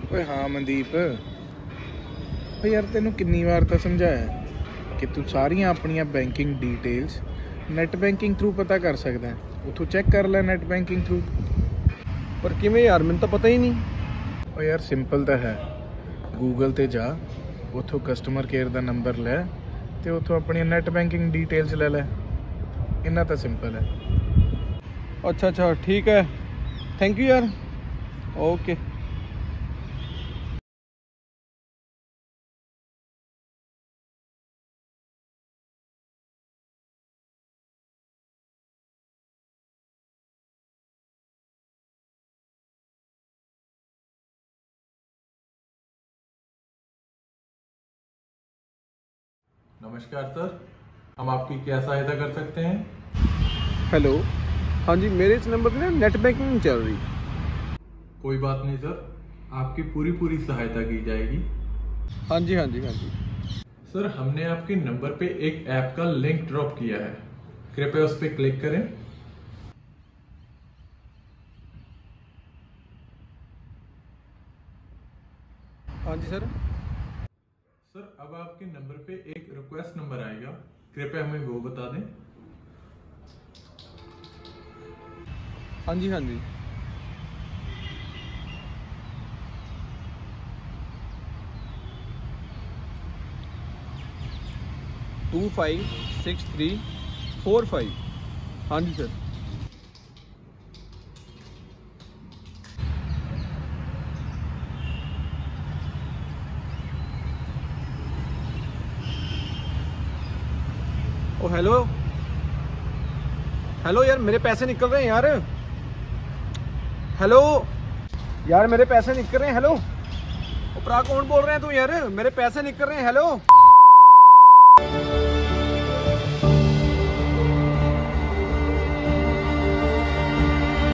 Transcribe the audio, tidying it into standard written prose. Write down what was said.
ਓਏ ਹਾਂ ਮਨਦੀਪ, ਓ ਯਾਰ ਤੈਨੂੰ ਕਿੰਨੀ ਵਾਰ ਤਾਂ ਸਮਝਾਇਆ ਕਿ ਤੂੰ ਸਾਰੀਆਂ ਆਪਣੀਆਂ banking details net banking through ਪਤਾ ਕਰ ਸਕਦਾ ਹੈ। ਉੱਥੋਂ ਚੈੱਕ ਕਰ ਲੈ ਨੈੱਟ ਬੈਂਕਿੰਗ ਥਰੂ। पर किवें यार, मैंने तो पता ही नहीं। ਓ ਯਾਰ ਸਿੰਪਲ ਤਾਂ ਹੈ, ਗੂਗਲ 'ਤੇ ਜਾ, ਉੱਥੋਂ ਕਸਟਮਰ ਕੇਅਰ ਦਾ ਨੰਬਰ ਲੈ ਅਤੇ ਉੱਥੋਂ ਆਪਣੀਆਂ ਨੈੱਟ ਬੈਂਕਿੰਗ ਡੀਟੇਲਸ ਲੈ ਲੈ। ਇੰਨਾ ਤਾਂ ਸਿੰਪਲ ਹੈ। अच्छा अच्छा ठीक है, थैंक यू यार। ओके। नमस्कार सर, हम आपकी क्या सहायता कर सकते हैं? हेलो, हाँ जी, मेरे इस नंबर पे ना नेट बैंकिंग नहीं चल रही। कोई बात नहीं सर, आपकी पूरी सहायता की जाएगी। हाँ जी हाँ जी हाँ जी। सर, हमने आपके नंबर पे एक ऐप का लिंक ड्रॉप किया है, कृपया उस पर क्लिक करें। हाँ जी सर। सर, अब आपके नंबर पे एक रिक्वेस्ट नंबर आएगा, कृपया हमें वो बता दें। हाँ जी हाँ जी। टू 56345। हाँ जी सर। ओ हेलो हेलो यार, मेरे पैसे निकल रहे हैं यार। हेलो यार, मेरे पैसे निकल रहे हैं। हेलो ओ भरा, कौन बोल रहे हैं तू यार? मेरे पैसे निकल रहे हैं। हेलो।